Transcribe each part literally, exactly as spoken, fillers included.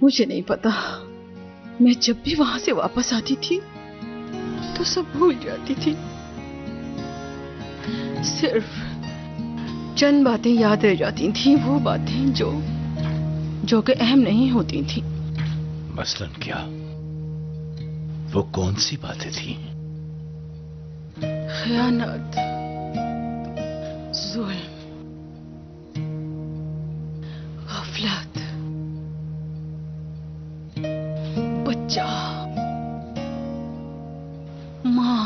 मुझे नहीं पता, मैं जब भी वहां से वापस आती थी तो सब भूल जाती थी। सिर्फ चंद बातें याद रह जाती थी, वो बातें जो जो कि अहम नहीं होती थी। मसलन क्या? वो कौन सी बातें थी? खयानत, जुल्म, गफलत, बच्चा, माँ,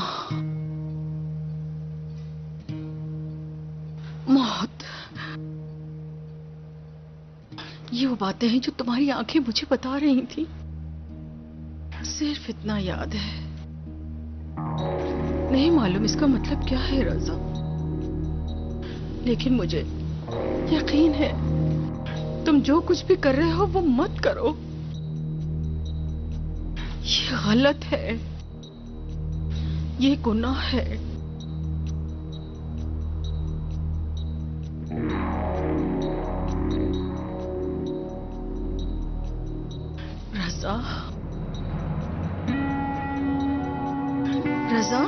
मौत। ये वो बातें हैं जो तुम्हारी आंखें मुझे बता रही थी। सिर्फ इतना याद है, नहीं मालूम इसका मतलब क्या है रज़ा, लेकिन मुझे यकीन है तुम जो कुछ भी कर रहे हो वो मत करो। ये गलत है, ये गुनाह है। रज़ा, रज़ा,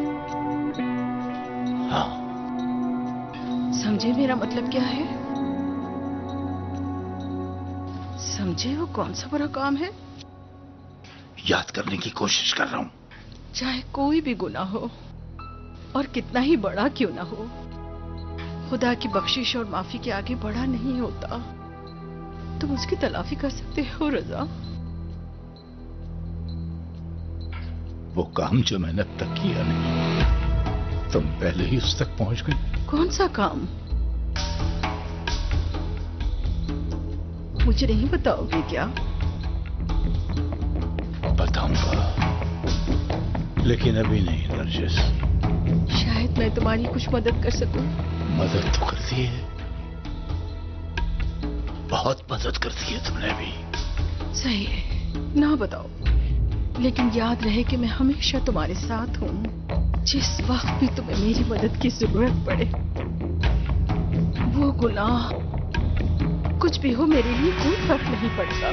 हाँ, समझे मेरा मतलब क्या है? समझे वो कौन सा बुरा काम है? याद करने की कोशिश कर रहा हूं। चाहे कोई भी गुनाह हो और कितना ही बड़ा क्यों ना हो, खुदा की बख्शिश और माफी के आगे बड़ा नहीं होता। तुम उसकी तलाफी कर सकते हो रज़ा। वो काम जो मैंने अब तक किया नहीं, तुम पहले ही उस तक पहुंच गई। कौन सा काम? मुझे नहीं बताओगे क्या? बताऊंगा, लेकिन अभी नहीं नरगिस। शायद मैं तुम्हारी कुछ मदद कर सकूं। मदद तो करती है, बहुत मदद करती है तुमने भी। सही है, ना बताओ, लेकिन याद रहे कि मैं हमेशा तुम्हारे साथ हूं। जिस वक्त भी तुम्हें मेरी मदद की जरूरत पड़े। वो गुनाह कुछ भी हो, मेरे लिए कोई फर्क नहीं पड़ता।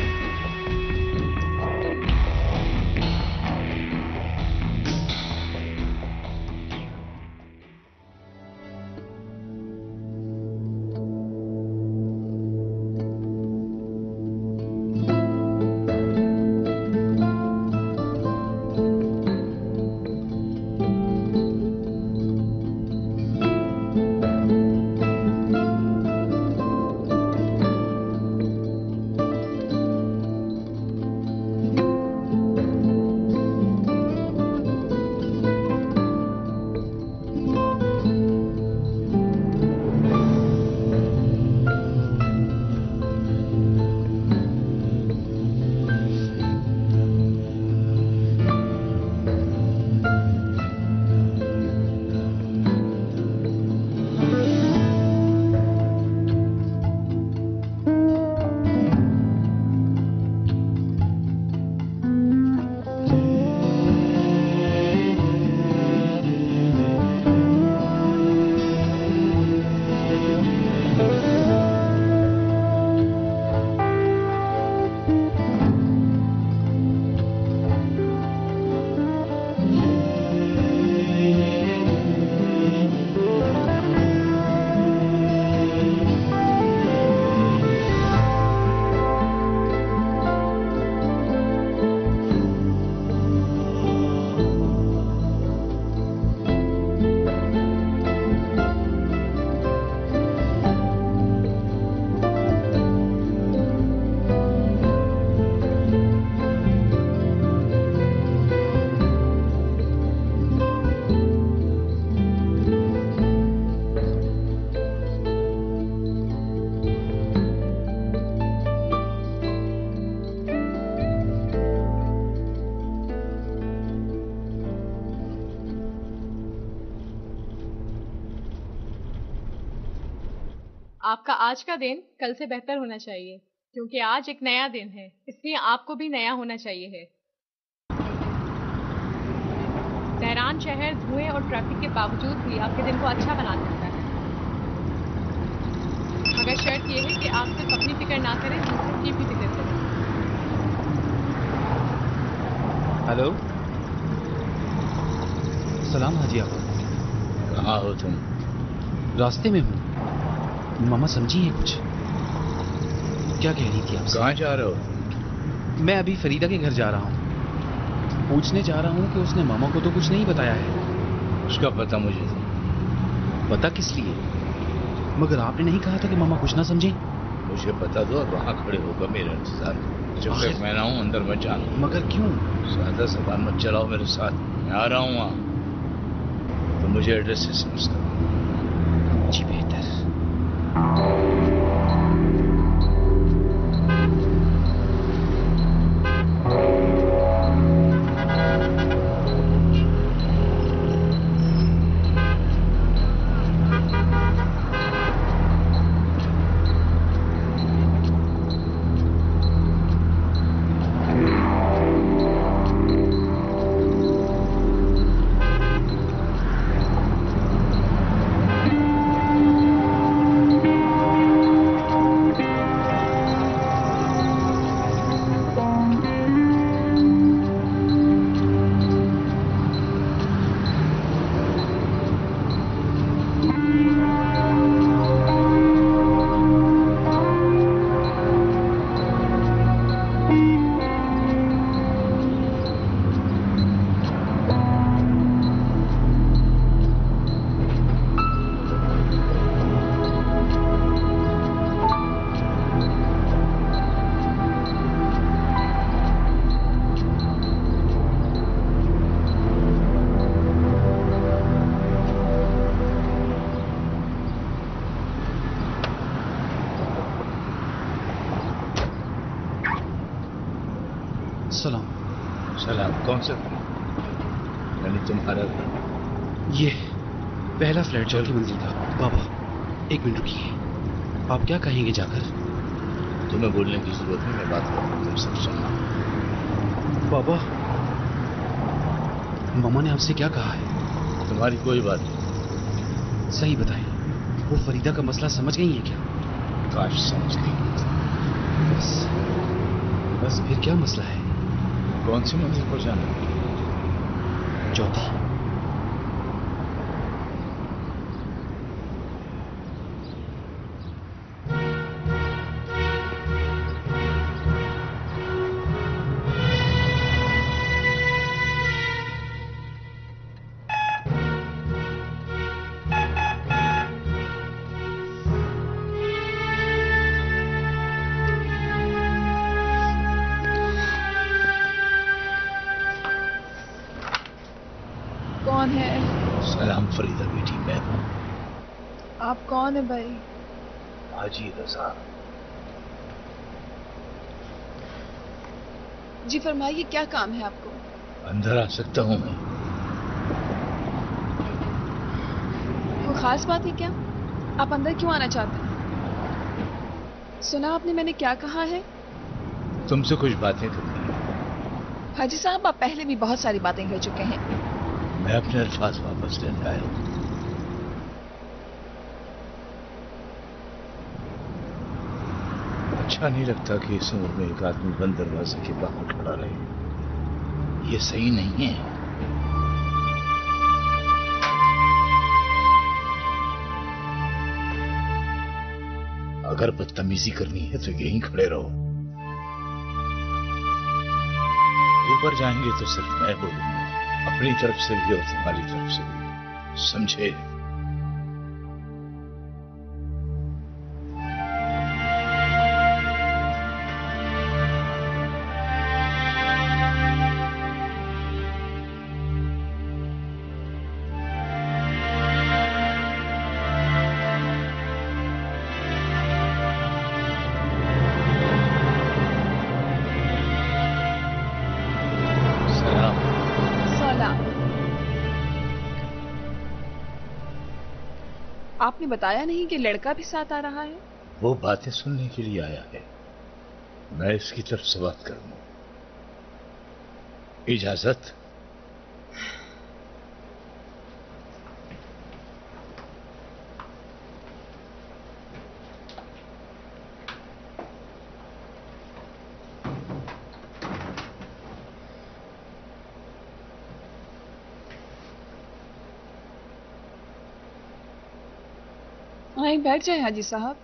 आपका आज का दिन कल से बेहतर होना चाहिए, क्योंकि आज एक नया दिन है, इसलिए आपको भी नया होना चाहिए है। तेहरान शहर धुएं और ट्रैफिक के बावजूद भी आपके दिन को अच्छा बना सकता है, मगर शर्त यह है कि आप सिर्फ अपनी फिक्र ना करें, दूसरों की भी फिक्र करें। हेलो, सलाम हाजी आपा। कहाँ हो तुम? रास्ते में हूँ। मामा समझी है कुछ? क्या कह रही थी आपसे? कहाँ जा रहे हो? मैं अभी फरीदा के घर जा रहा हूँ। पूछने जा रहा हूँ कि उसने मामा को तो कुछ नहीं बताया है। उसका पता मुझे दो। पता किस लिए? मगर आपने नहीं कहा था कि मामा कुछ ना समझे? मुझे पता दो और वहाँ खड़े होकर मेरा इंतजार करो। जब आखिर- तक मैं ना हूँ अंदर मत जाना। मगर क्यों? ज्यादा जबान मत चलाओ मेरे साथ। मैं आ रहा हूँ वहाँ, तो मुझे एड्रेस से समझ करो। जी बेहतर। सलाम। सलाम। कौन सा घर? मैंने तुम्हारा घर। ये पहला फ्लैट चौथी मंजिल का। बाबा एक मिनट रुकिए। आप क्या कहेंगे जाकर? तुम्हें बोलने की जरूरत नहीं, मैं बात करता हूँ, तुम सब सुनना। बाबा, मामा ने आपसे क्या कहा है? तुम्हारी कोई बात नहीं। सही बताएं, वो फरीदा का मसला समझ गई है क्या? काश समझ गई। बस बस फिर क्या मसला है? कौन सी मंजिल पर जाना? चौथी। कौन है? सलाम फरीदा बेटी, मैं हूँ। आप कौन है भाई? हाजी रजा। जी फरमाइए, क्या काम है आपको? अंदर आ सकता हूँ मैं? कोई खास बात है क्या? आप अंदर क्यों आना चाहते हैं? सुना आपने मैंने क्या कहा है? तुमसे कुछ बातें करनी है। हाजी साहब, आप पहले भी बहुत सारी बातें कह चुके हैं। मैं अपने अल्फाज वापस लेने आया हूँ। अच्छा नहीं लगता कि इस उम्र में एक आदमी बंद दरवाजे के बाहर खड़ा रहे। ये सही नहीं है। अगर बदतमीजी करनी है तो यहीं खड़े रहो। ऊपर जाएंगे तो सिर्फ मैं बोलूंगा, अपनी तरफ से भी और तुम्हारी तरफ से भी, समझे? आपने बताया नहीं कि लड़का भी साथ आ रहा है? वो बातें सुनने के लिए आया है, मैं इसकी तरफ से बात करूंगा। इजाजत। आए बैठ जाए हाजी साहब।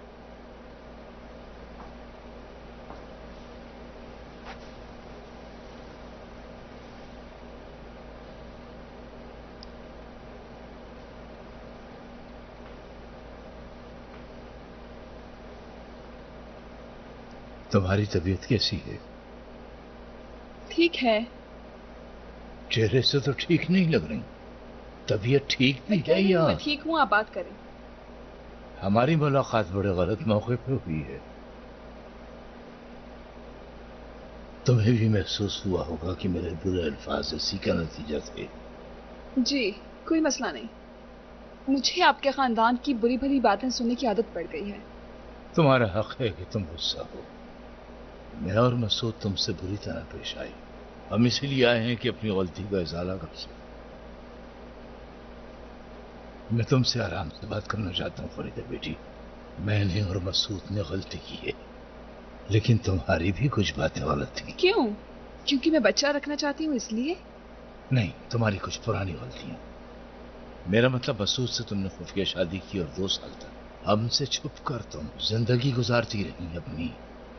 तुम्हारी तबीयत कैसी है? ठीक है। चेहरे से तो ठीक नहीं लग रही। तबीयत ठीक भी है या? मैं ठीक हूँ, आप बात करें। हमारी मुलाकात बड़े गलत मौके पे हुई है। तुम्हें भी महसूस हुआ होगा कि मेरे बुरे अल्फाज इसी का नतीजा थे। जी, कोई मसला नहीं। मुझे आपके खानदान की बुरी भली बातें सुनने की आदत पड़ गई है। तुम्हारा हक है कि तुम गुस्सा हो। मैं और मसूद तुमसे बुरी तरह पेश आए। हम इसीलिए आए हैं कि अपनी गलती का इजाला कर सकें। मैं तुमसे आराम से बात करना चाहता हूँ फरीदा बेटी। मैंने और मसूद ने गलती की है, लेकिन तुम्हारी भी कुछ बातें गलत थी। क्यों? क्योंकि मैं बच्चा रखना चाहती हूँ इसलिए? नहीं, तुम्हारी कुछ पुरानी गलतियां। मेरा मतलब मसूद से तुमने खुफिया शादी की और दो साल तक हमसे छुप कर तुम जिंदगी गुजारती रही अपनी।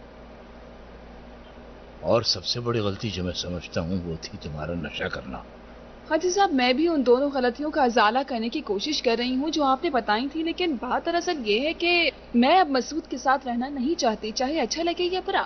और सबसे बड़ी गलती जो मैं समझता हूँ वो थी तुम्हारा नशा करना। हाजी साहब, मैं भी उन दोनों गलतियों का इजाला करने की कोशिश कर रही हूँ जो आपने बताई थी, लेकिन बात दरअसल ये है कि मैं अब मसूद के साथ रहना नहीं चाहती, चाहे अच्छा लगे या बुरा।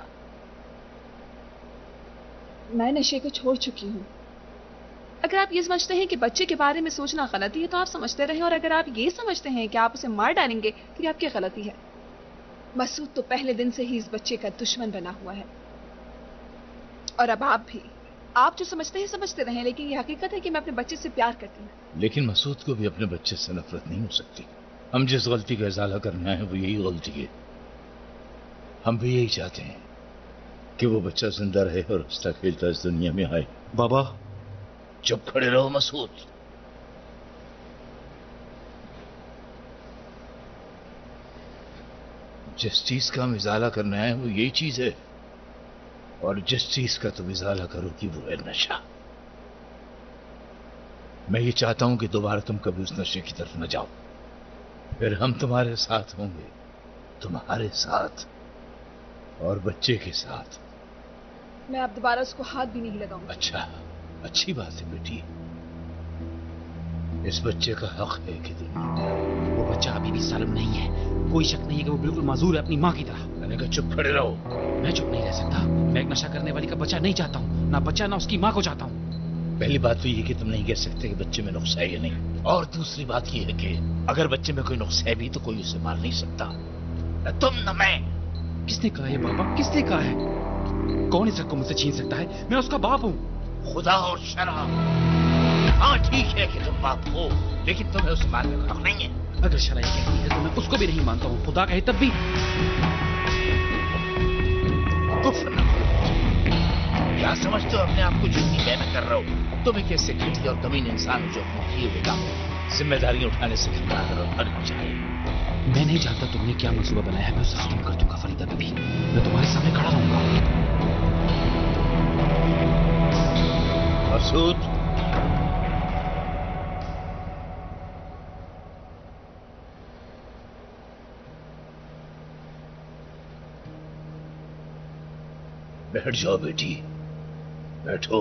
मैं नशे को छोड़ चुकी हूँ। अगर आप ये समझते हैं कि बच्चे के बारे में सोचना गलती है तो आप समझते रहें, और अगर आप ये समझते हैं कि आप उसे मार डालेंगे तो ये आपकी गलती है। मसूद तो पहले दिन से ही इस बच्चे का दुश्मन बना हुआ है, और अब आप भी। आप जो समझते हैं समझते रहें, लेकिन ये हकीकत है कि मैं अपने बच्चे से प्यार करती हूँ। लेकिन मसूद को भी अपने बच्चे से नफरत नहीं हो सकती। हम जिस गलती का इजाला करने आए हैं वो यही गलती है। हम भी यही चाहते हैं कि वो बच्चा जिंदा रहे और हंसता खेलता इस दुनिया में आए। बाबा, चुप खड़े रहो मसूद। जिस चीज का हम इजाला करने आए हैं वो यही चीज है, और जिस चीज का तुम इजाला करोगी वो है नशा। मैं ये चाहता हूं कि दोबारा तुम कभी उस नशे की तरफ न जाओ। फिर हम तुम्हारे साथ होंगे, तुम्हारे साथ और बच्चे के साथ। मैं अब दोबारा उसको हाथ भी नहीं लगाऊंगी। अच्छा, अच्छी बात है बेटी। इस बच्चे का हक है कि तुम वो बच्चा अभी भी सालिम नहीं है। कोई शक नहीं है कि वो बिल्कुल माजूर है अपनी माँ की तरह। मैंने कहा चुप खड़े रहो। मैं चुप नहीं रह सकता। मैं एक नशा करने वाली का बच्चा नहीं चाहता हूँ, ना बच्चा ना उसकी माँ को चाहता हूँ। पहली बात तो ये कि तुम नहीं कह सकते कि बच्चे में नुक्स है या नहीं, और दूसरी बात ये है कि अगर बच्चे में कोई नुक्स है भी तो कोई उसे मार नहीं सकता, न तुम न मैं। किसने कहा है बाबा? किसने कहा है? कौन इस हक को मुझसे छीन सकता है? मैं उसका बाप हूँ। खुदा और शराब। हाँ ठीक है कि तुम बाप हो, लेकिन तुम्हें उसे मारने का हक नहीं है। अगर शराय कहती है तो मैं उसको भी नहीं मानता हूँ, खुदा कहे तब भी। क्या समझते हो अपने आप को जितनी मेहनत कर रहे हो? तुम एक ऐसे घटिया और कमीन इंसान हो जो अपने किए हुए काम जिम्मेदारियां उठाने से खिलवा कर और हर चाहे। मैं नहीं जानता तुमने क्या मंसूबा बनाया है, मैं उसे खत्म कर दूंगा फरीदा बीबी। मैं तुम्हारे सामने खड़ा रहूंगा। मसूद, बैठ जाओ बेटी, बैठो।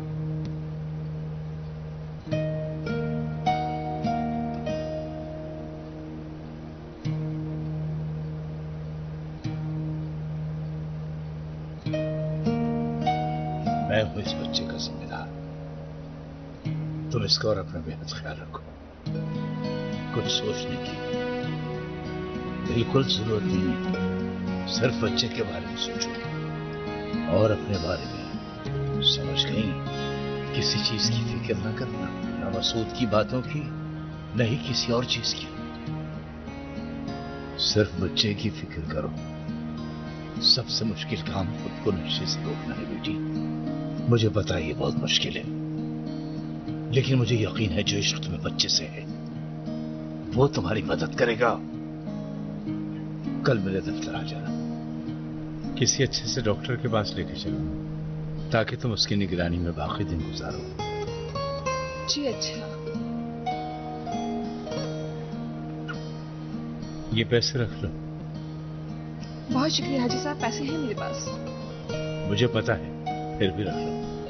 मैं हूं इस बच्चे का जिम्मेदार। तुम इसका और अपना बेहद ख्याल रखो। कुछ सोचने की बिल्कुल जरूरत नहीं है। सिर्फ बच्चे के बारे में सोचो और अपने बारे में। समझ गई? किसी चीज की फिक्र ना करना, न मसूद की बातों की, न ही किसी और चीज की। सिर्फ बच्चे की फिक्र करो। सबसे मुश्किल काम खुद को नशे से रोकना है बेटी। मुझे पता है ये बहुत मुश्किल है, लेकिन मुझे यकीन है जो इश्क तुम्हें बच्चे से है वो तुम्हारी मदद करेगा। कल मेरे दफ्तर आ जाना। किसी अच्छे से डॉक्टर के पास लेके चलो ताकि तुम उसकी निगरानी में बाकी दिन गुजारो। जी अच्छा। ये पैसे रख लो। बहुत शुक्रिया हाजी साहब, पैसे हैं मेरे पास। मुझे पता है, फिर भी रख लो।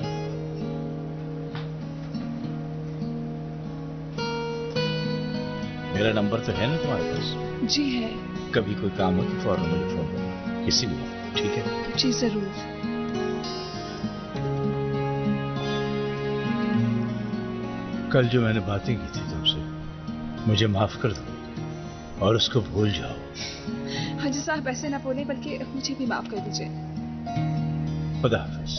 मेरा नंबर तो है ना तुम्हारे पास? जी है। कभी कोई काम हो तो फौरन मुझे फोन करना, किसी भी वक्त, ठीक है? जी जरूर। कल जो मैंने बातें की थी तुमसे, मुझे माफ कर दो और उसको भूल जाओ। हाजी साहब ऐसे ना बोले, बल्कि मुझे भी माफ कर दीजिए। खुदा हाफिज।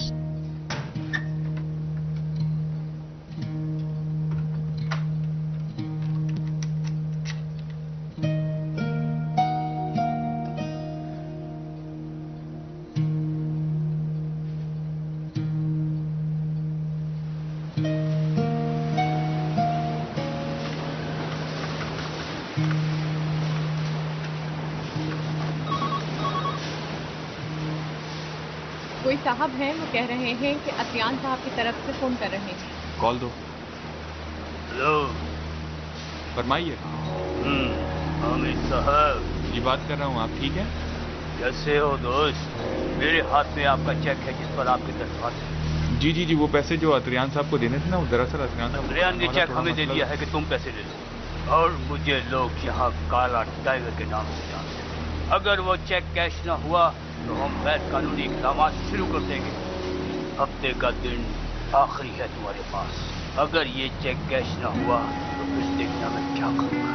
कोई साहब हैं, वो कह रहे हैं कि अतियान साहब की तरफ से फोन कर रहे हैं। कॉल दो। हेलो, फरमाइए। हम्म, हामिद साहब जी बात कर रहा हूँ, आप ठीक हैं? कैसे हो दोस्त? मेरे हाथ में आपका चेक है जिस पर आपके दस्तखत है। जी जी जी वो पैसे जो अतरियान साहब को देने थे ना, वो दरअसल अतरियान साहब अतरियान ने चेक हमें दे दिया है कि तुम पैसे ले लो, और मुझे लोग यहाँ काला टाइगर के नाम से जानते हैं। अगर वो चेक कैश न हुआ तो हम गैर कानूनी इकदाम शुरू कर देंगे। हफ्ते का दिन आखिरी है तुम्हारे पास। अगर ये चेक कैश न हुआ तो फिर देखना मैं क्या करूँगा।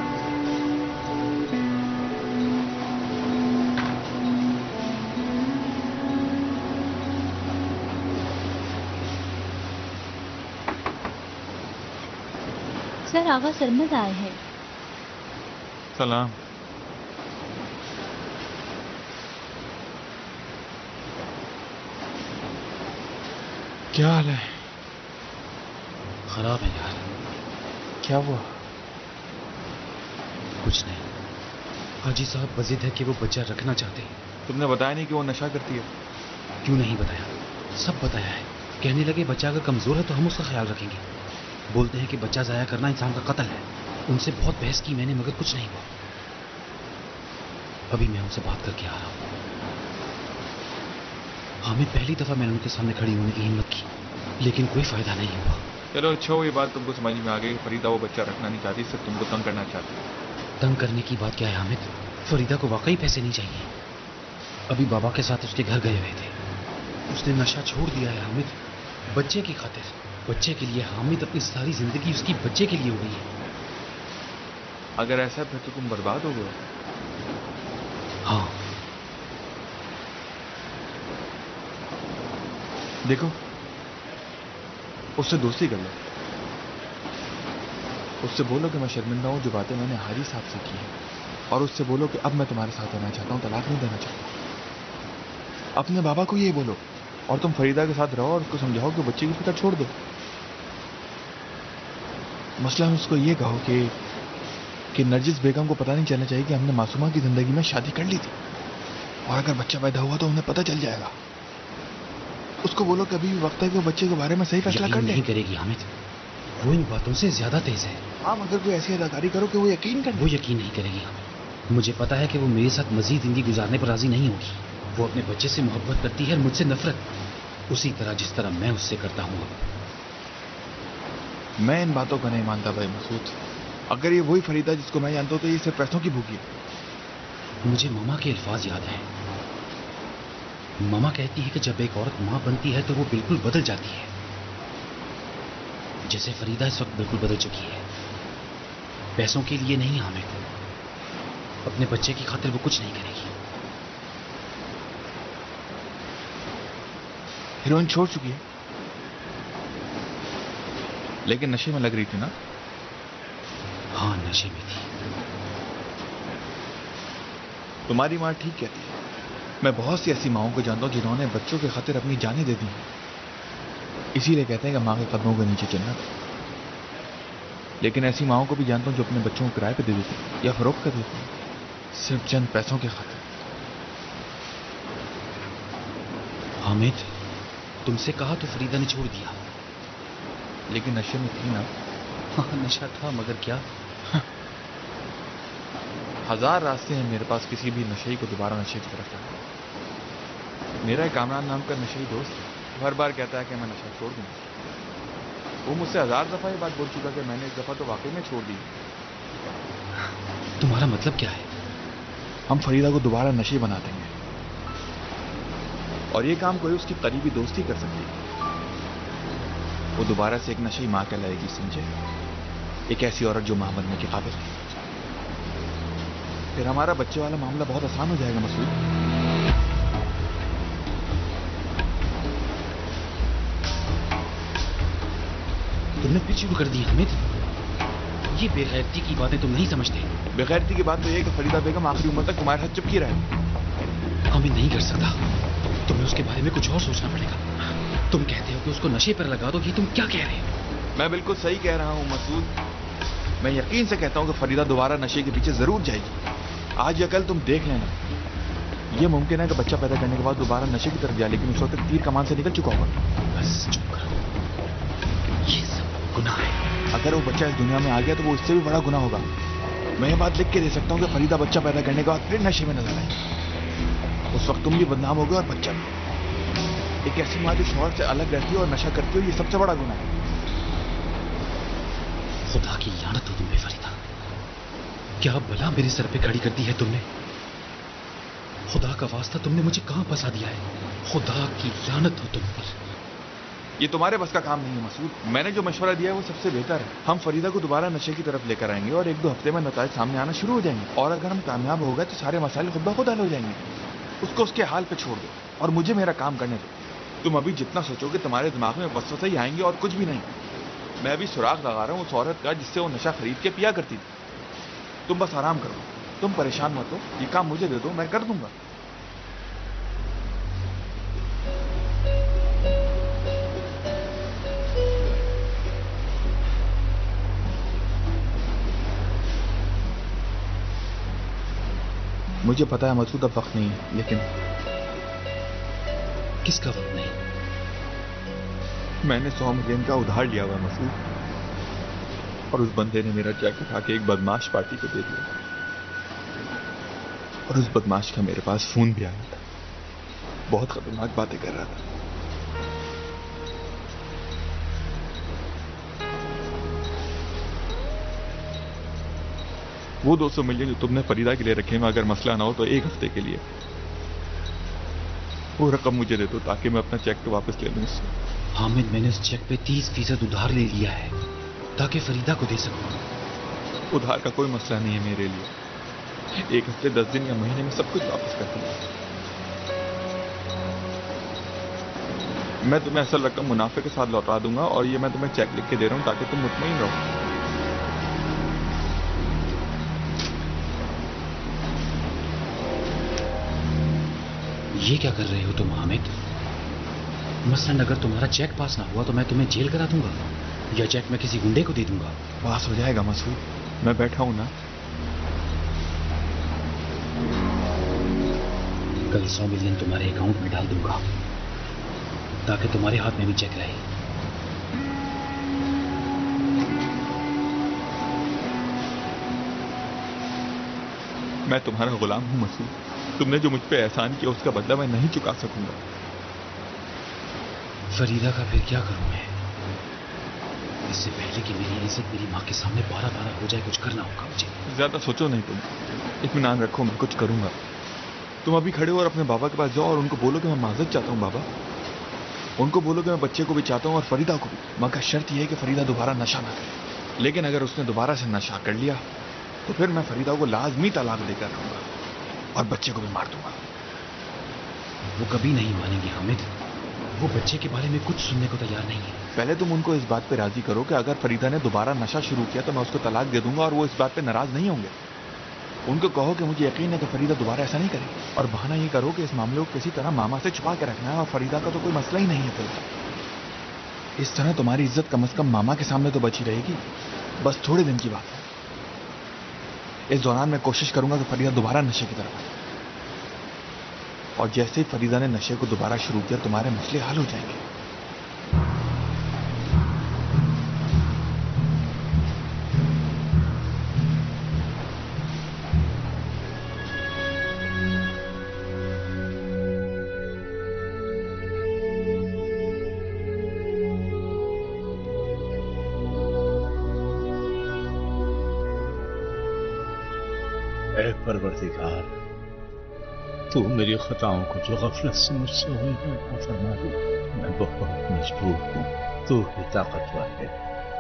सर, आगा सरमद आए हैं। सलाम। क्या हाल है? खराब है यार। क्या हुआ? कुछ नहीं। हाजी साहब वजिद है कि वो बच्चा रखना चाहते हैं। तुमने बताया नहीं कि वो नशा करती है? क्यों नहीं बताया? सब बताया है। कहने लगे बच्चा अगर कमजोर है तो हम उसका ख्याल रखेंगे। बोलते हैं कि बच्चा जाया करना इंसान का कत्ल है। उनसे बहुत बहस की मैंने, मगर कुछ नहीं हुआ। अभी मैं उनसे बात करके आ रहा हूं। हामिद, पहली दफा मैंने उनके सामने खड़ी होने की हिम्मत की, लेकिन कोई फायदा नहीं हुआ। चलो अच्छा हो, ये बात तुमको समझ में आ गई। फरीदा वो बच्चा रखना नहीं चाहती, सिर्फ तुमको तंग करना चाहती। तंग करने की बात क्या है हामिद? फरीदा को वाकई पैसे नहीं चाहिए। अभी बाबा के साथ उसके घर गए हुए थे। उसने नशा छोड़ दिया है हामिद, बच्चे की खातिर। बच्चे के लिए हामिद, अपनी सारी जिंदगी उसकी बच्चे के लिए हो गई है। अगर ऐसा फिर तो तुम बर्बाद हो गए। हाँ। देखो, उससे दोस्ती कर लो। उससे बोलो कि मैं शर्मिंदा हूं जो बातें मैंने हाजी साहब से की हैं, और उससे बोलो कि अब मैं तुम्हारे साथ रहना चाहता हूं, तलाक नहीं देना चाहता। अपने बाबा को ये बोलो, और तुम फरीदा के साथ रहो और उसको समझाओ कि बच्चे की फिक्र छोड़ दो। मसलन उसको ये कहो कि कि नरजिस बेगम को पता नहीं चलना चाहिए कि हमने मासूमा की जिंदगी में शादी कर ली थी, और अगर बच्चा पैदा हुआ तो उन्हें पता चल जाएगा। उसको बोलो कि अभी भी वक्त है कि वो बच्चे के बारे में सही फैसला कर ले। नहीं करेगी हामिद, वो इन बातों से ज्यादा तेज है। हाँ, मगर कोई ऐसी अदाकारी करो कि वो यकीन कर। वो यकीन नहीं करेगी हामिद। मुझे पता है कि वो मेरे साथ मजीद जिंदगी गुजारने पर राजी नहीं होगी। वो अपने बच्चे से मोहब्बत करती है और मुझसे नफरत, उसी तरह जिस तरह मैं उससे करता हूँ। मैं इन बातों का नहीं मानता भाई मसूद। अगर ये वही फरीदा जिसको मैं जानता हूँ तो ये सिर्फ पैसों की भूखी है। मुझे मामा के अल्फाज याद हैं। मामा कहती है कि जब एक औरत माँ बनती है तो वो बिल्कुल बदल जाती है, जैसे फरीदा इस वक्त बिल्कुल बदल चुकी है। पैसों के लिए नहीं हामिद, अपने बच्चे की खातिर वो कुछ नहीं करेगी। हीरोइन छोड़ चुकी है, लेकिन नशे में लग रही थी ना? हाँ, नशे में थी। तुम्हारी माँ ठीक कहती है। मैं बहुत सी ऐसी माओं को जानता हूं जिन्होंने बच्चों के खातिर अपनी जानें दे दी हैं। इसीलिए कहते हैं कि माँ के कदमों के नीचे चलना। लेकिन ऐसी माओं को भी जानता हूं जो अपने बच्चों को किराए पे दे देती हैं या फरोख्त कर देती हैं, सिर्फ चंद पैसों के खातिर। हामिद, तुमसे कहा तो फरीदा ने छोड़ दिया। लेकिन नशे में थी ना? हाँ, नशा था, मगर क्या? हजार रास्ते हैं मेरे पास किसी भी नशे को दोबारा नशे की तरफ लाने। मेरा एक कामरान नाम का नशे दोस्त है, हर बार कहता है कि मैं नशा छोड़ दूंगा। वो मुझसे हजार दफा ये बात बोल चुका कि मैंने इस दफा तो वाकई में छोड़ दी। तुम्हारा मतलब क्या है? हम फरीदा को दोबारा नशे बना देंगे, और ये काम कोई उसकी करीबी दोस्त ही कर सकती है। वो दोबारा से एक नशे मां कहलाएगी, समझे? एक ऐसी औरत जो मां बनने के काबिल है। फिर हमारा बच्चे वाला मामला बहुत आसान हो जाएगा मसूद। तुमने फिर शुरू कर दी हामिद। ये बेगैरती की बातें तुम नहीं समझते। बेगैरती की बात तो यह है कि फरीदा बेगम आखिरी उम्र तक तुम्हारे हाथ चिपकी रहे। हामिद नहीं कर सकता, तुम्हें उसके बारे में कुछ और सोचना पड़ेगा। तुम कहते हो कि उसको नशे पर लगा दो, ये तुम क्या कह रहे हो? मैं बिल्कुल सही कह रहा हूं मसूद। मैं यकीन से कहता हूं कि फरीदा दोबारा नशे के पीछे जरूर जाएगी। आज या कल तुम देख लेना। यह मुमकिन है कि बच्चा पैदा करने के बाद दोबारा नशे की तरफ जाए, लेकिन उस वक्त तीर कमान से निकल चुका होगा। बस चुप करो, ये सब गुनाह है। अगर वो बच्चा इस दुनिया में आ गया तो वो इससे भी बड़ा गुनाह होगा। मैं ये बात लिख के दे सकता हूँ कि फरीदा बच्चा पैदा करने के बाद फिर नशे में नजर आएगी। उस वक्त तुम भी बदनाम होगे और बच्चा भी। एक ऐसी माँ जो शौहर से अलग रहती है और नशा करती हो, ये सबसे बड़ा गुनाह है। खुदा की लानत हो तुम पे फरीदा। क्या भला मेरे सर पे खड़ी कर दी है तुमने? खुदा का वास्ता तुमने मुझे कहां फंसा दिया है? खुदा की लानत हो तुम पर। ये तुम्हारे बस का काम नहीं है मसूद। मैंने जो मशवरा दिया है वो सबसे बेहतर है। हम फरीदा को दोबारा नशे की तरफ लेकर आएंगे और एक दो हफ्ते में नताइज सामने आना शुरू हो जाएंगे। और अगर हम कामयाब हो गए तो सारे मसाले खुद ब खुद हल हो जाएंगे। उसको उसके हाल पे छोड़ दो और मुझे मेरा काम करने दो। तुम अभी जितना सोचोगे तुम्हारे दिमाग में वसवसे ही आएंगे और कुछ भी नहीं। मैं अभी सुराग लगा रहा हूँ उस औरत का जिससे वो नशा खरीद के पिया करती थी। तुम बस आराम करो, तुम परेशान मत हो। ये काम मुझे दे दो, मैं कर दूंगा। मुझे पता है मसूद अब वक्त नहीं है, लेकिन किसका वक्त नहीं? मैंने सौ मिलियन का उधार लिया हुआ मसूद, और उस बंदे ने मेरा चेक उठा के एक बदमाश पार्टी को दे दिया। और उस बदमाश का मेरे पास फोन भी आया था। बहुत खतरनाक बातें कर रहा था। वो दो सौ मिलियन जो तुमने फरीदा के लिए रखे हैं, अगर मसला ना हो तो एक हफ्ते के लिए वो रकम मुझे दे दो ताकि मैं अपना चेक तो वापस ले लूं उससे। हामिद, मैंने उस चेक पे तीस फीसद उधार ले लिया है ताकि फरीदा को दे सकूं। उधार का कोई मसला नहीं है मेरे लिए। एक हफ्ते, दस दिन या महीने में सब कुछ वापस कर दूंगा। मैं तुम्हें असल रकम मुनाफे के साथ लौटा दूंगा और ये मैं तुम्हें चेक लिख के दे रहा हूं ताकि तुम मुतमईन रहो। ये क्या कर रहे हो तुम हामिद? मसलन अगर तुम्हारा चेक पास ना हुआ तो मैं तुम्हें जेल करा दूंगा या चेक मैं किसी गुंडे को दे दूंगा। पास हो जाएगा मसूद, मैं बैठा हूं ना। कल सौ मिलियन तुम्हारे अकाउंट में डाल दूंगा ताकि तुम्हारे हाथ में भी चेक रहे। मैं तुम्हारा गुलाम हूं मसूद। तुमने जो मुझ पे एहसान किया उसका बदला मैं नहीं चुका सकूंगा। फरीदा का फिर क्या करूं मैं? इससे पहले कि मेरी इज्जत मेरी मां के सामने बारह बारह हो जाए, कुछ करना होगा मुझे। ज्यादा सोचो नहीं तुम, इत्मीनान रखो, मैं कुछ करूंगा। तुम अभी खड़े हो और अपने बाबा के पास जाओ और उनको बोलो कि मैं माजरत चाहता हूं बाबा। उनको बोलो कि मैं बच्चे को भी चाहता हूं और फरीदा को भी, मगर शर्त यह है कि फरीदा दोबारा नशा ना करे। लेकिन अगर उसने दोबारा से नशा कर लिया तो फिर मैं फरीदा को लाजमी तलाक देकर रहूंगा और बच्चे को भी मार दूंगा। वो कभी नहीं मानेंगे हामिद। वो बच्चे के बारे में कुछ सुनने को तैयार नहीं है। पहले तुम उनको इस बात पे राजी करो कि अगर फरीदा ने दोबारा नशा शुरू किया तो मैं उसको तलाक दे दूंगा और वो इस बात पे नाराज नहीं होंगे। उनको कहो कि मुझे यकीन है कि फरीदा दोबारा ऐसा नहीं करेगी, और बहाना ये करो कि इस मामले को किसी तरह मामा से छुपा के रखना है और फरीदा का तो कोई मसला ही नहीं है। फिर इस तरह तुम्हारी इज्जत कम से कम मामा के सामने तो बची रहेगी। बस थोड़े दिन की बात है। इस दौरान मैं कोशिश करूंगा कि फरीदा दोबारा नशे की तरफ आए, और जैसे ही फरीदा ने नशे को दोबारा शुरू किया तुम्हारे मसले हल हो जाएंगे। ऐ परवरदिगार, तू मेरी खताओं को जो गफलत से मुझसे हुई है वो फरमा दे। मैं बहुत मजबूर हूँ, तू ही ताकतवर है।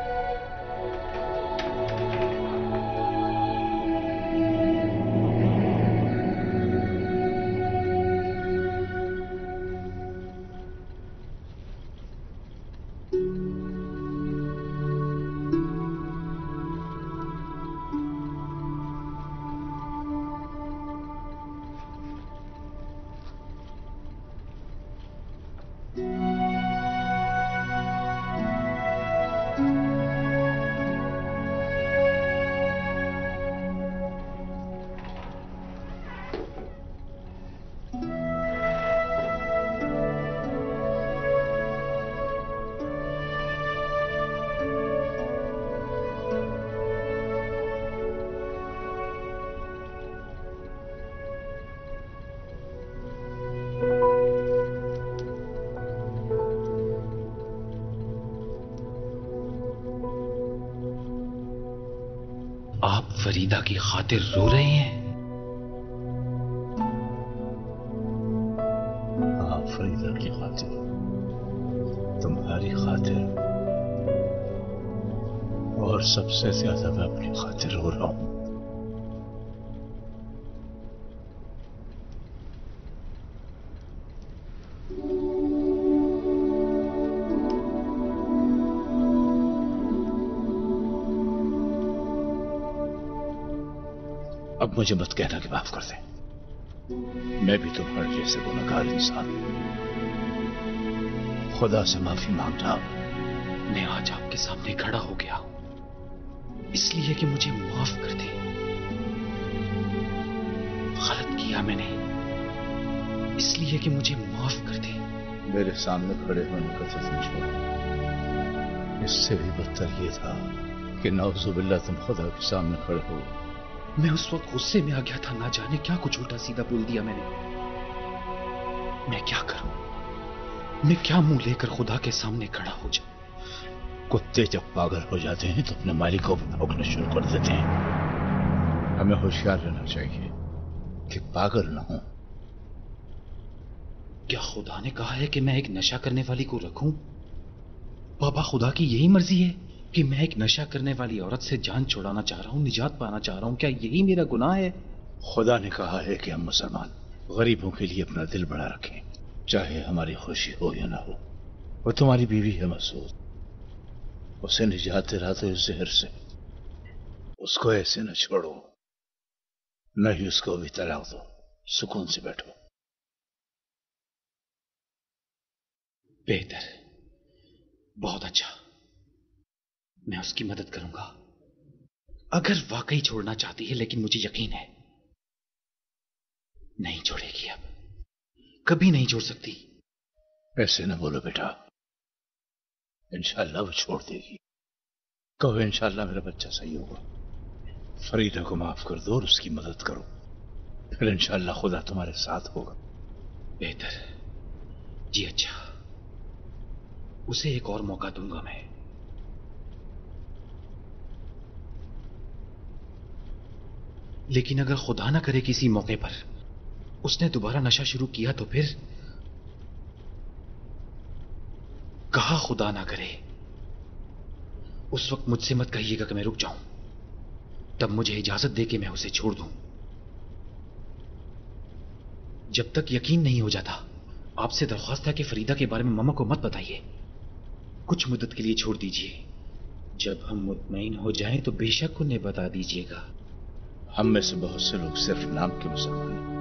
आप फरीदा की खातिर रो रहे हैं? हाँ, फरीदा की खातिर, तुम्हारी खातिर, और सबसे ज्यादा मैं अपनी खातिर रो रहा हूं। अब मुझे मत कहना कि माफ कर दे। मैं भी तुम्हारे जैसे गुनहगार इंसान हूं। खुदा से माफी मांग रहा हूं। मैं आज आपके सामने खड़ा हो गया हूं इसलिए कि मुझे माफ कर दे। गलत किया मैंने, इसलिए कि मुझे माफ कर दे। मेरे सामने खड़े होने का तो समझो, इससे भी बदतर ये था कि नाउजुबिल्लाह तुम खुदा के सामने खड़े हो। मैं उस वक्त गुस्से में आ गया था, ना जाने क्या कुछ उल्टा सीधा बोल दिया मैंने। मैं क्या करूं? मैं क्या मुंह लेकर खुदा के सामने खड़ा हो जाऊं? कुत्ते जब पागल हो जाते हैं तो अपने मालिक को भौंकना शुरू कर देते हैं। हमें होशियार रहना चाहिए कि पागल ना हो। क्या खुदा ने कहा है कि मैं एक नशा करने वाली को रखूं? बाबा, खुदा की यही मर्जी है कि मैं एक नशा करने वाली औरत से जान छुड़ाना चाह रहा हूं, निजात पाना चाह रहा हूं? क्या यही मेरा गुनाह है? खुदा ने कहा है कि हम मुसलमान गरीबों के लिए अपना दिल बड़ा रखें, चाहे हमारी खुशी हो या ना हो। वो तुम्हारी बीवी है मसूद, उसे निजात दिला दो इस जहर से। उसको ऐसे न छोड़ो, न ही उसको भी तलाक दो। सुकून से बैठो। बेहतर, बहुत अच्छा, मैं उसकी मदद करूंगा। अगर वाकई छोड़ना चाहती है, लेकिन मुझे यकीन है नहीं छोड़ेगी, अब कभी नहीं छोड़ सकती। ऐसे न बोलो बेटा, इंशाल्लाह वो छोड़ देगी। कहो इंशाल्लाह मेरा बच्चा सही होगा। फरीदा को माफ कर दो और उसकी मदद करो, फिर इंशाल्लाह खुदा तुम्हारे साथ होगा। बेहतर, जी अच्छा, उसे एक और मौका दूंगा मैं। लेकिन अगर खुदा ना करे किसी मौके पर उसने दोबारा नशा शुरू किया तो फिर? कहा खुदा ना करे, उस वक्त मुझसे मत कहिएगा कि मैं रुक जाऊं। तब मुझे इजाजत दे के मैं उसे छोड़ दूं। जब तक यकीन नहीं हो जाता, आपसे दरख्वास्त है कि फरीदा के बारे में मम्मा को मत बताइए। कुछ मुद्दत के लिए छोड़ दीजिए। जब हम मुतमईन हो जाएं तो बेशक उन्हें बता दीजिएगा। हम में से बहुत से लोग सिर्फ नाम के मुसलमान हैं,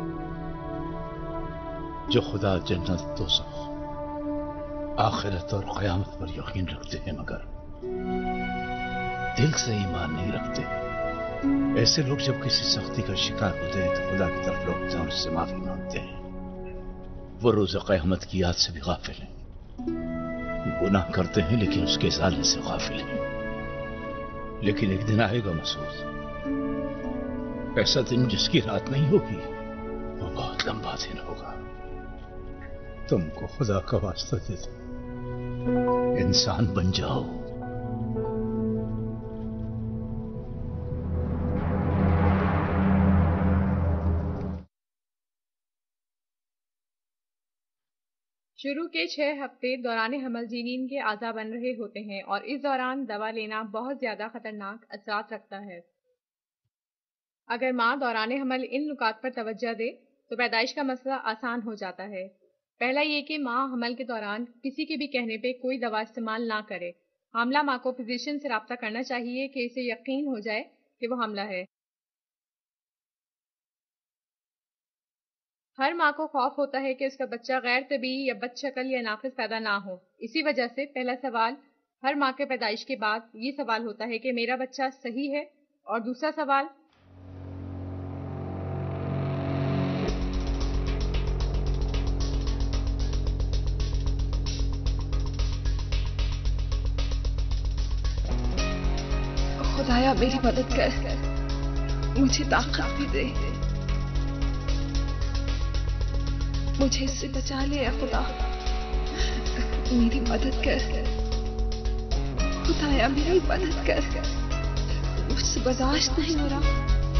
जो खुदा, जन्नत, दोज़ख, आखिरत और क़यामत पर यकीन रखते हैं, मगर दिल से ईमान नहीं रखते। ऐसे लोग जब किसी सख्ती का शिकार होते हैं तो खुदा की तरफ लौटते हैं और उससे माफी मांगते हैं। वो रोज़ क़यामत की याद से भी गाफिल हैं। गुनाह करते हैं लेकिन उसके ज़ाले से गाफिल हैं। लेकिन एक दिन आएगा मसूद, ऐसा दिन जिसकी रात नहीं होगी, वो बहुत लंबा दिन होगा। तुमको खुदा का वास्ता देता, इंसान बन जाओ। शुरू के छह हफ्ते दौरान हमल जीनीन के आज़ा बन रहे होते हैं और इस दौरान दवा लेना बहुत ज्यादा खतरनाक असरात रखता है। अगर माँ दौरान हमल इन नुकात पर तवज्जो दे तो पैदाइश का मसला आसान हो जाता है। पहला ये कि माँ हमल के दौरान किसी के भी कहने पे कोई दवा इस्तेमाल ना करे। हामला माँ को फिजिशियन से राब्ता करना चाहिए कि इसे यकीन हो जाए कि वो हमला है। हर माँ को खौफ होता है कि उसका बच्चा गैर तबीई या बदशकल या नाक़िस पैदा ना हो। इसी वजह से पहला सवाल हर माँ के पैदाइश के बाद ये सवाल होता है कि मेरा बच्चा सही है, और दूसरा सवाल खुदाया मेरी मदद कर, मुझे ताकत भी दे, मुझे इससे बचा ले खुदा, मेरी मदद कर, खुदाया मेरी मदद कर, मुझसे बर्दाश्त नहीं हो रहा।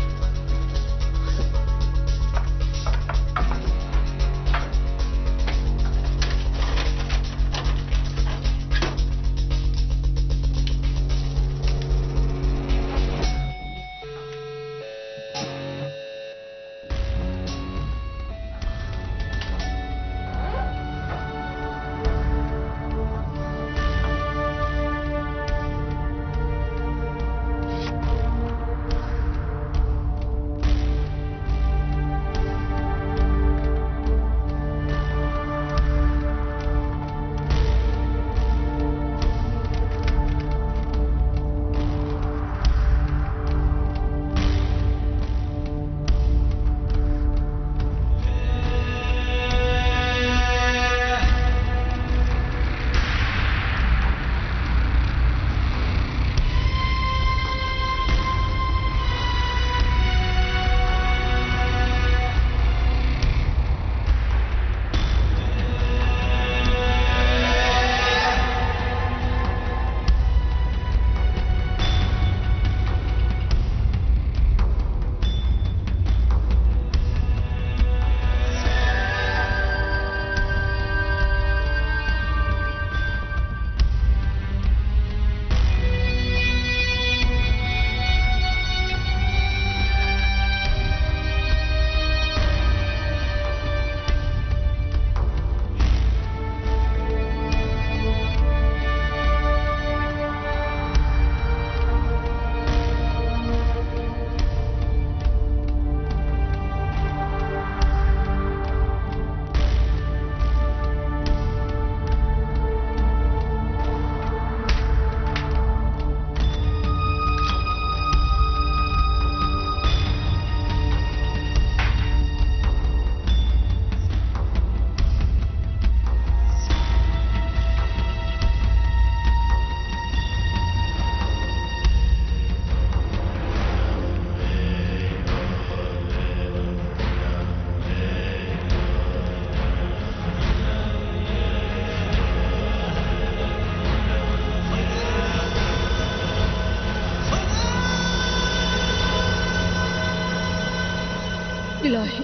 इलाही,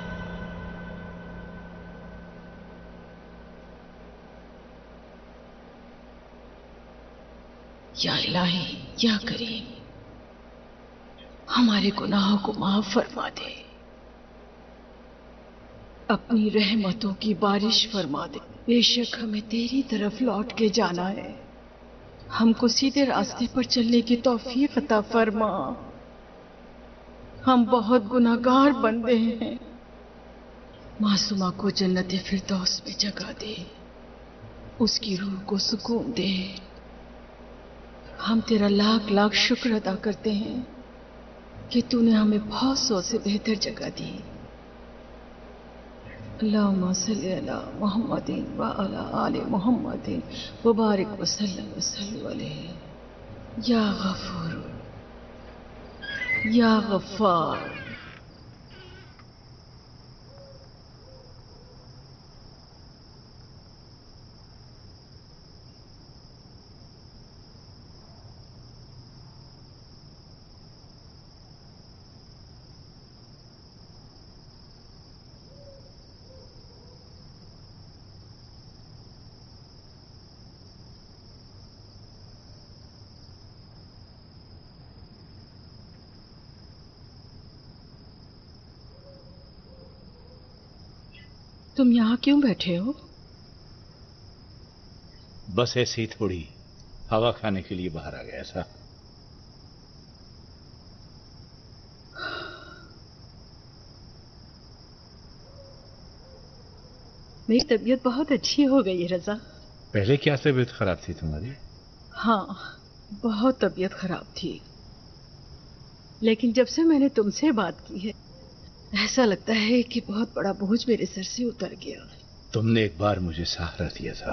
या इलाही, या करीम, हमारे गुनाहों को माफ फरमा दे, अपनी रहमतों की बारिश फरमा दे। बेशक हमें तेरी तरफ लौट के जाना है, हमको सीधे रास्ते पर चलने की तौफीक अता फरमा। हम बहुत गुनाहगार बंदे हैं। मासूमा को जन्नत फिरदौस में जगह दे, उसकी रूह को सुकून दे। हम तेरा लाख लाख शुक्र अदा करते हैं कि तूने हमें बहुत सौ से बेहतर जगह दी। अल्लाहुम्मा सल्ली अला मुहम्मदिन व अला आले मुहम्मदिन व बारिक व सल्लम व सल्लु अलैहि या गफूर या गफ्फार। तुम यहाँ क्यों बैठे हो? बस ऐसे ही थोड़ी हवा खाने के लिए बाहर आ गया था। मेरी तबीयत बहुत अच्छी हो गई है रजा। पहले क्या तबीयत खराब थी तुम्हारी? हाँ, बहुत तबीयत खराब थी, लेकिन जब से मैंने तुमसे बात की है ऐसा लगता है कि बहुत बड़ा बोझ मेरे सर से उतर गया। तुमने एक बार मुझे सहारा दिया था,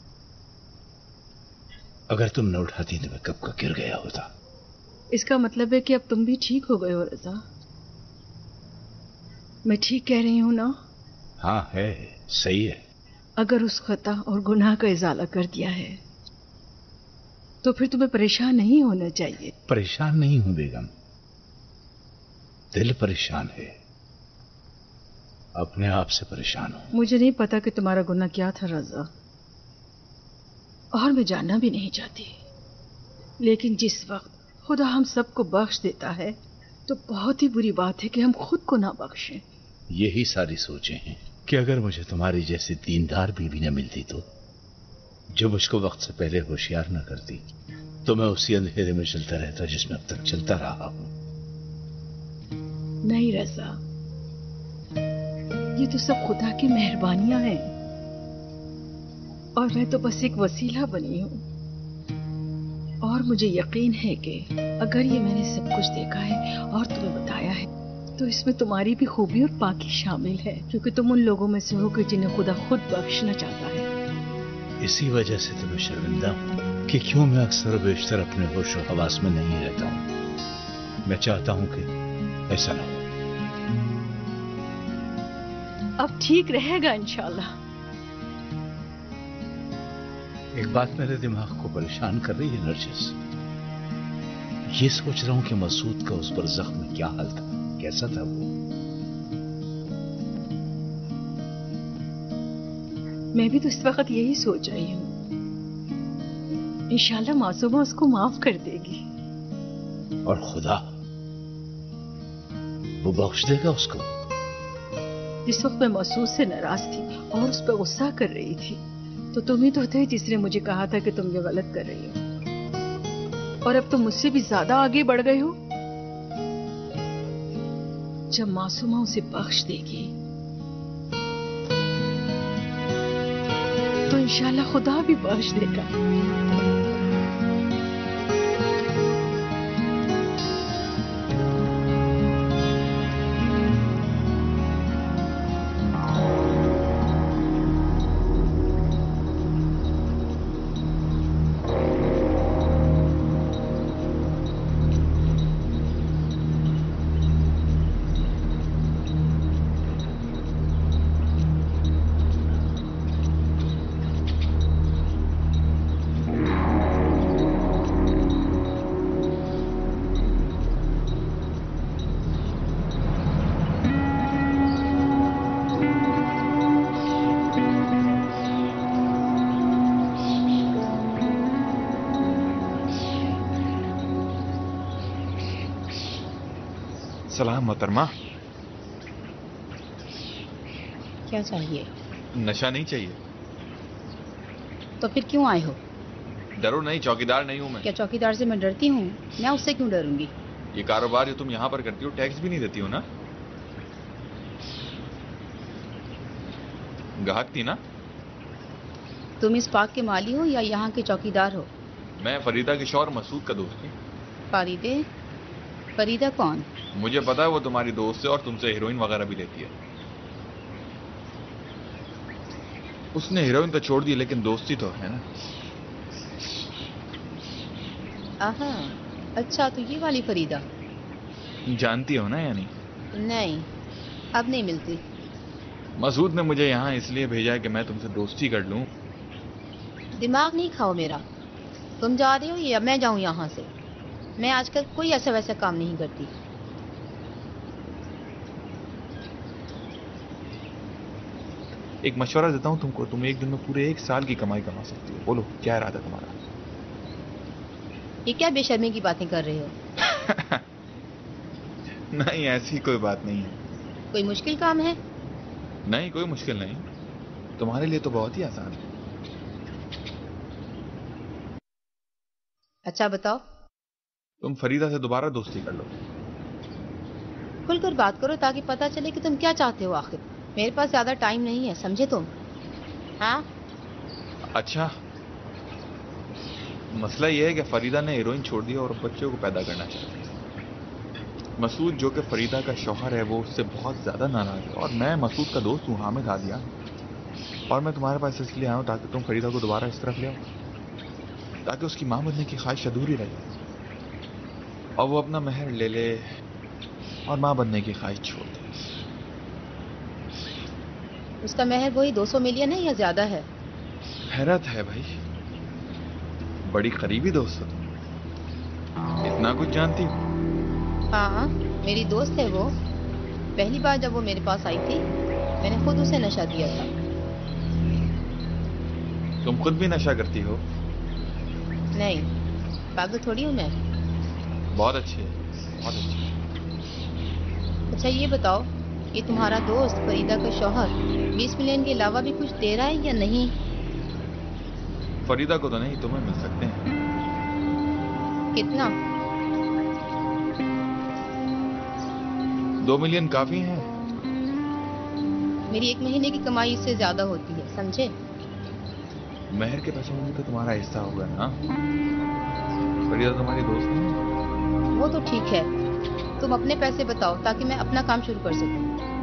अगर तुम न उठाती तो मैं कब का गिर गया होता। इसका मतलब है कि अब तुम भी ठीक हो गए हो रजा। मैं ठीक कह रही हूं ना? हाँ है, सही है। अगर उस खता और गुनाह का इजाला कर दिया है तो फिर तुम्हें परेशान नहीं होना चाहिए। परेशान नहीं हूं बेगम, दिल परेशान है, अपने आप से परेशान हूं। मुझे नहीं पता कि तुम्हारा गुनाह क्या था रजा, और मैं जानना भी नहीं चाहती, लेकिन जिस वक्त खुदा हम सबको बख्श देता है तो बहुत ही बुरी बात है कि हम खुद को ना बख्शें। यही सारी सोचें हैं कि अगर मुझे तुम्हारी जैसी दीनदार बीवी न मिलती तो, जो मुझको वक्त से पहले होशियार न करती, तो मैं उसी अंधेरे में चलता रहता जिसमें अब तक चलता रहा हूं। नहीं रजा, ये तो सब खुदा की मेहरबानियां हैं और मैं तो बस एक वसीला बनी हूं। और मुझे यकीन है कि अगर ये मैंने सब कुछ देखा है और तुम्हें बताया है तो इसमें तुम्हारी भी खूबी और पाकी शामिल है, क्योंकि तुम उन लोगों में से हो कि जिन्हें खुदा खुद बख्शना चाहता है। इसी वजह से तो मैं शर्मिंदा हूं कि क्यों मैं अक्सर बेशतर अपने होश और हवास में नहीं रहता हूं। मैं चाहता हूं कि ऐसा ना हो। अब ठीक रहेगा इंशाल्लाह। एक बात मेरे दिमाग को परेशान कर रही है नरजिस। ये सोच रहा हूं कि मसूद का उस पर जख्म में क्या हाल था, कैसा था वो। मैं भी तो इस वक्त यही सोच रही हूँ। इंशाल्लाह मासूमा उसको माफ कर देगी। और खुदा वो बख्श देगा उसको। जिस वक्त मैं मसूद से नाराज थी और उस पर गुस्सा कर रही थी तो तुम ही तो थे जिसने मुझे कहा था कि तुम ये गलत कर रही हो, और अब तुम मुझसे भी ज्यादा आगे बढ़ गए हो। जब मासूमा उसे बख्श देगी तो इंशाल्लाह खुदा भी बख्श देगा। सलाम मोहतरमा। क्या चाहिए? नशा नहीं चाहिए। तो फिर क्यों आए हो? डरो नहीं, चौकीदार नहीं हूं मैं। क्या चौकीदार से मैं डरती हूँ? मैं उससे क्यों डरूंगी? ये कारोबार जो तुम यहाँ पर करती हो टैक्स भी नहीं देती हो ना? गाहक थी ना? तुम इस पार्क के माली हो या यहाँ के चौकीदार हो? मैं फरीदा के शौहर मसूद का दोस्त हूँ। फरीदे? फरीदा कौन? मुझे पता है वो तुम्हारी दोस्त है और तुमसे हीरोइन वगैरह भी लेती है। उसने हीरोइन तो छोड़ दी लेकिन दोस्ती तो है ना। आहा, अच्छा तो ये वाली फरीदा जानती हो ना? यानी नहीं, अब नहीं मिलती। मसूद ने मुझे यहाँ इसलिए भेजा है कि मैं तुमसे दोस्ती कर लूं। दिमाग नहीं खाओ मेरा। तुम जा रहे हो या मैं जाऊं यहाँ से? मैं आजकल कोई ऐसा वैसा काम नहीं करती। एक मशवरा देता हूँ तुमको, तुम एक दिन में पूरे एक साल की कमाई कमा सकती हो। बोलो क्या इरादा तुम्हारा? ये क्या बेशर्मी की बातें कर रहे हो? नहीं, ऐसी कोई बात नहीं है। कोई मुश्किल काम है? नहीं, कोई मुश्किल नहीं। तुम्हारे लिए तो बहुत ही आसान है। अच्छा बताओ। तुम फरीदा से दोबारा दोस्ती कर लो। खुलकर बात करो ताकि पता चले कि तुम क्या चाहते हो आखिर। मेरे पास ज्यादा टाइम नहीं है, समझे तुम? हाँ? अच्छा, मसला यह है कि फरीदा ने हीरोइन छोड़ दिया और बच्चों को पैदा करना चाहती है। मसूद जो कि फरीदा का शौहर है वो उससे बहुत ज्यादा नाराज है और मैं मसूद का दोस्त हूँ, हामिद आदिया, और मैं तुम्हारे पास इसलिए आया हूँ ताकि तुम फरीदा को दोबारा इस तरफ ले आओ ताकि उसकी मां बनने की ख्वाहिश अधूरी रह जाए और वो अपना महर ले ले और मां बनने की ख्वाहिश छोड़ दे। उसका महर वही दो सौ मिलियन है या ज्यादा है? हैरत है भाई, बड़ी करीबी दोस्त हो तुम, इतना कुछ जानती हो? हाँ, मेरी दोस्त है वो। पहली बार जब वो मेरे पास आई थी मैंने खुद उसे नशा दिया था। तुम खुद भी नशा करती हो? नहीं, पागल थोड़ी हूँ मैं। बहुत अच्छे, बहुत अच्छे। अच्छा ये बताओ, ये तुम्हारा दोस्त फरीदा का शौहर बीस मिलियन के अलावा भी कुछ दे रहा है या नहीं? फरीदा को तो नहीं, तुम्हें मिल सकते हैं। कितना? दो मिलियन काफी हैं। मेरी एक महीने की कमाई इससे ज्यादा होती है, समझे? महर के पैसों में तो तुम्हारा हिस्सा होगा ना? फरीदा तुम्हारी दोस्त नहीं है? वो तो ठीक है, तुम अपने पैसे बताओ ताकि मैं अपना काम शुरू कर सकूं।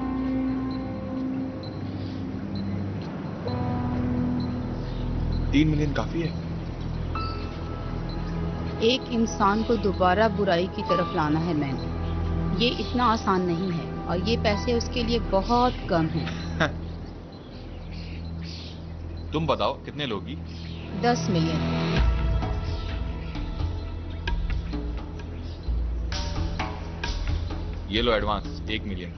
तीन मिलियन काफी है। एक इंसान को दोबारा बुराई की तरफ लाना है मैंने, ये इतना आसान नहीं है और ये पैसे उसके लिए बहुत कम हैं। तुम बताओ कितने लोगी? दस मिलियन। ये लो एडवांस एक मिलियन।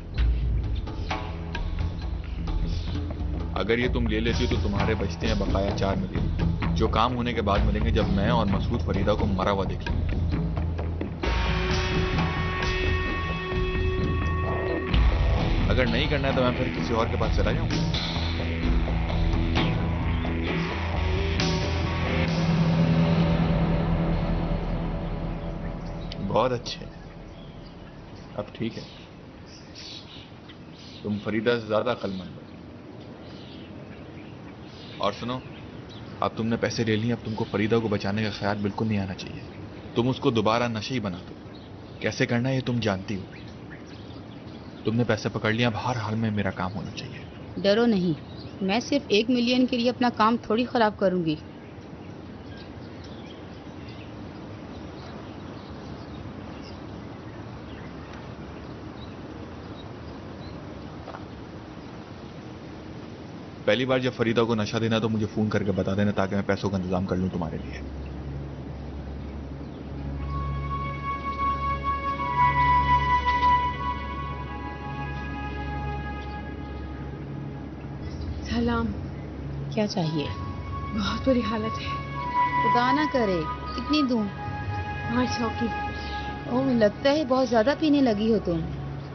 अगर ये तुम ले लेती हो तो तुम्हारे बचते हैं बकाया चार मिलियन, जो काम होने के बाद मिलेंगे जब मैं और मसूद फरीदा को मरा हुआ देख लेंगे। अगर नहीं करना है तो मैं फिर किसी और के पास चला जाऊं। बहुत अच्छे, अब ठीक है, तुम फरीदा से ज्यादा अक्लमंद हो। और सुनो, अब तुमने पैसे ले लिए, अब तुमको फरीदा को बचाने का ख्याल बिल्कुल नहीं आना चाहिए। तुम उसको दोबारा नशे ही बना दो। कैसे करना है ये तुम जानती हो। तुमने पैसे पकड़ लिया, अब हर हाल में मेरा काम होना चाहिए। डरो नहीं, मैं सिर्फ एक मिलियन के लिए अपना काम थोड़ी खराब करूंगी। पहली बार जब फरीदा को नशा देना तो मुझे फोन करके बता देना ताकि मैं पैसों का इंतजाम कर लूं तुम्हारे लिए। सलाम। क्या चाहिए? बहुत बुरी हालत है। खुदा ना करे, कितनी दूं? पाँच सौ की। ओह, लगता है बहुत ज्यादा पीने लगी हो तुम।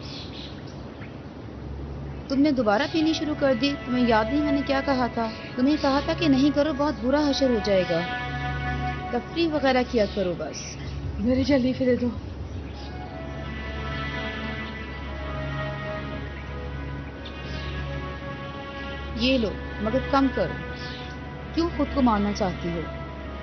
तुमने दोबारा पीनी शुरू कर दी? तुम्हें याद नहीं मैंने क्या कहा था? तुम्हें कहा था कि नहीं करो, बहुत बुरा हशर हो जाएगा। तफरी वगैरह किया करो बस। मेरी जल्दी फिर दो। ये लो, मगर कम करो। क्यों खुद को मारना चाहती हो?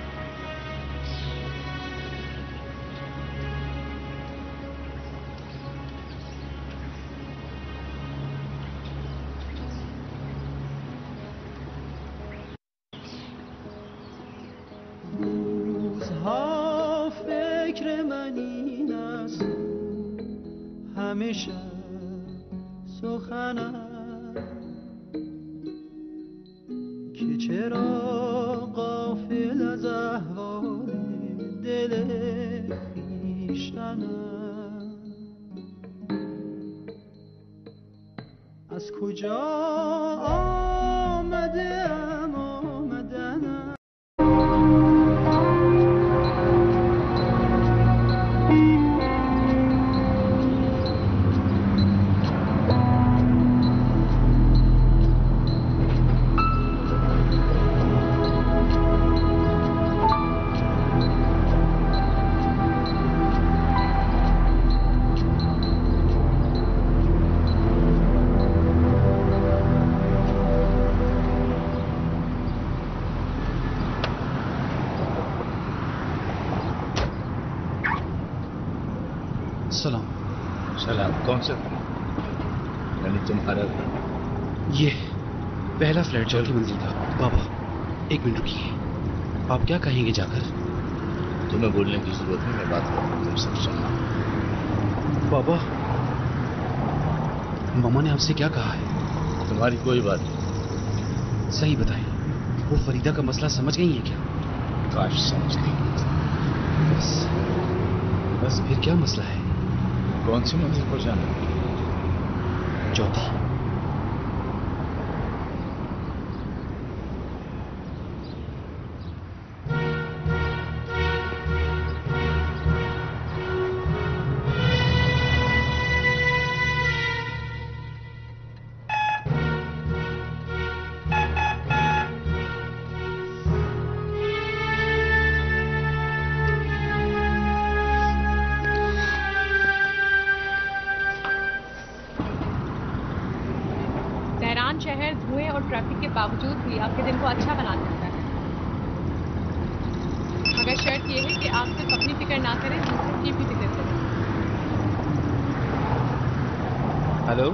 همیشه سخنم که چرا غافل از احوال دل خویشتنم، از کجا آمدم آمدنم. सलाम। सलाम। कौन सा? यानी तुम्हारा घर? ये पहला फ्लैट चौथी मंजिल का। बाबा एक मिनट रुकिए, आप क्या कहेंगे जाकर? तुम्हें बोलने की जरूरत नहीं, मैं बात करूँ, तुम सब सुनना। बाबा मामा ने आपसे क्या कहा है? तुम्हारी कोई बात नहीं। सही बताएं, वो फरीदा का मसला समझ गई है क्या? काश समझ गई। बस बस फिर क्या मसला है? कौन सी मंजिल पर जाना? चौथी। शहर धुएं और ट्रैफिक के बावजूद भी आपके दिन को अच्छा बना देता है, मगर शर्त यह है कि आप सिर्फ अपनी फिक्र ना करें, दूसरों की भी फिक्र करें। हेलो,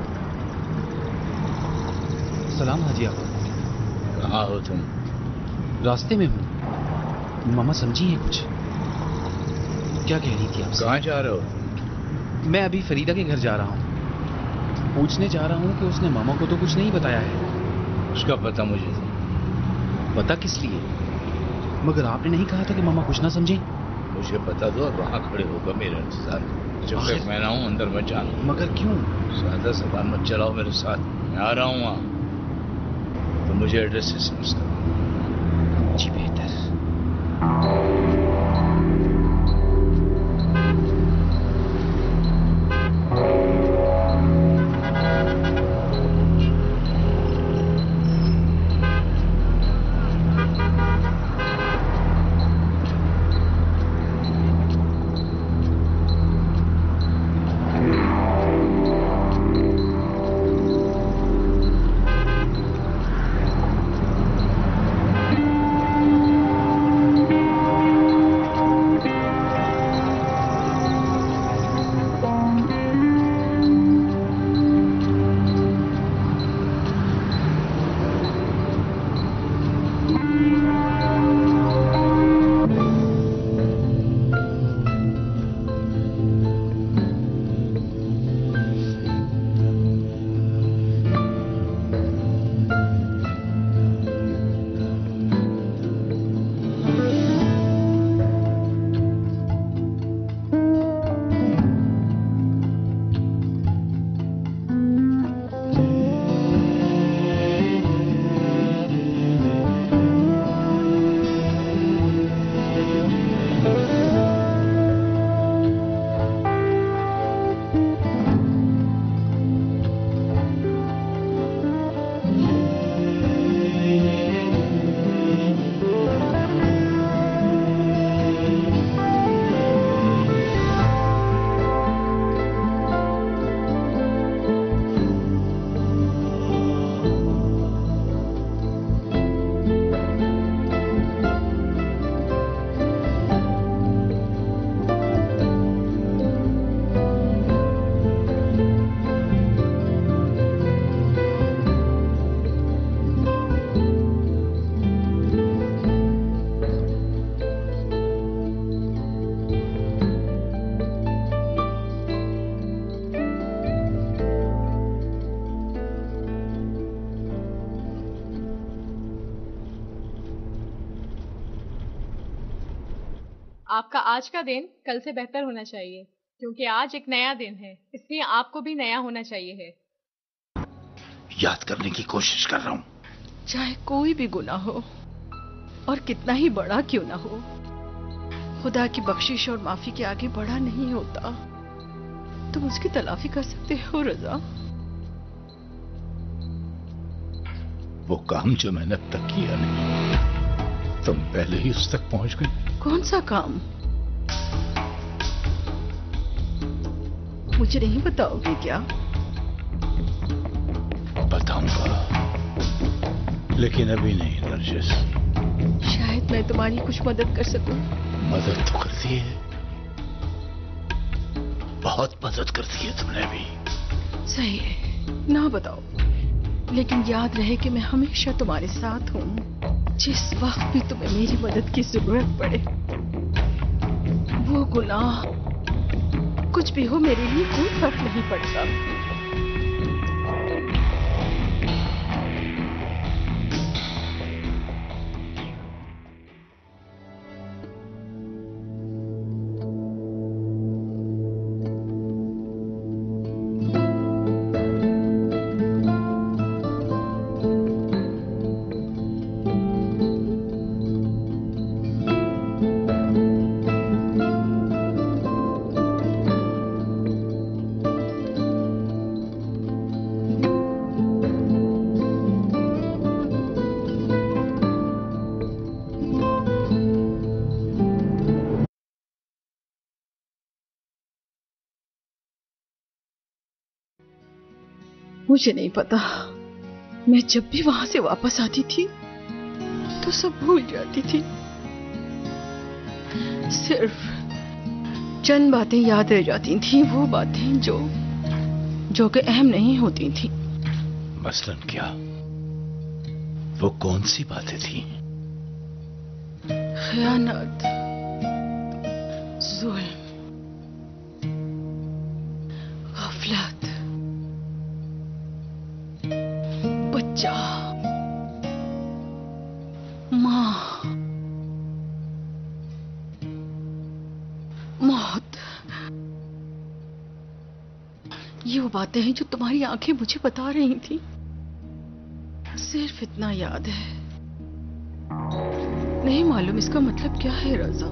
सलाम हाजी आका। कहाँ हो तुम? रास्ते में हूँ। मामा समझी है कुछ? क्या कह रही थी आप? कहाँ जा रहे हो? मैं अभी फरीदा के घर जा रहा हूँ। पूछने जा रहा हूँ कि उसने मामा को तो कुछ नहीं बताया है। उसका पता मुझे। पता किस लिए? मगर आपने नहीं कहा था कि मामा कुछ ना समझे? मुझे पता दो और वहाँ खड़े होकर मेरे इंतजार। जब तक मैं ना हूँ अंदर मत जाना। मगर क्यों? ज्यादा ज़बान मत चलाओ मेरे साथ। मैं आ रहा हूँ वहाँ, तो मुझे एड्रेस से समझता। जी बेहतर। आपका आज का दिन कल से बेहतर होना चाहिए, क्योंकि आज एक नया दिन है, इसलिए आपको भी नया होना चाहिए है। याद करने की कोशिश कर रहा हूँ। चाहे कोई भी गुनाह हो और कितना ही बड़ा क्यों ना हो, खुदा की बख्शिश और माफी के आगे बड़ा नहीं होता। तुम उसकी तलाफी कर सकते हो रजा। वो काम जो मैंने अब तक किया नहीं, तुम पहले ही उस तक पहुंच गई। कौन सा काम? मुझे नहीं बताओगे क्या? बताऊंगा, लेकिन अभी नहीं नरगिस। शायद मैं तुम्हारी कुछ मदद कर सकूं। मदद तो करती है, बहुत मदद कर दी है तुमने भी। सही है, ना बताओ, लेकिन याद रहे कि मैं हमेशा तुम्हारे साथ हूँ। जिस वक्त भी तुम्हें मेरी मदद की जरूरत पड़े। वो गुनाह कुछ भी हो, मेरे लिए कोई फर्क नहीं पड़ता। मुझे नहीं पता, मैं जब भी वहां से वापस आती थी तो सब भूल जाती थी। सिर्फ चंद बातें याद रह जाती थी, वो बातें जो जो कि अहम नहीं होती थी। मसलन क्या? वो कौन सी बातें थी? खयानत, जुल्म, गफलत, बच्चा, माँ, मौत। ये वो बातें हैं जो तुम्हारी आंखें मुझे बता रही थी। सिर्फ इतना याद है, नहीं मालूम इसका मतलब क्या है रज़ा,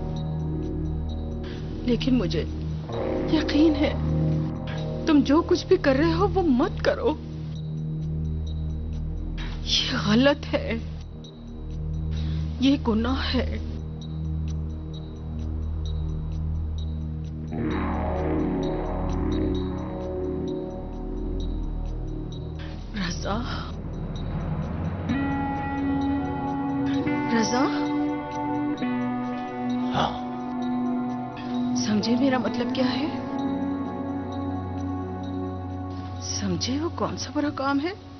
लेकिन मुझे यकीन है तुम जो कुछ भी कर रहे हो वो मत करो। ये गलत है, ये गुनाह है। रज़ा, रज़ा, हाँ, समझे मेरा मतलब क्या है? समझे वो कौन सा बुरा काम है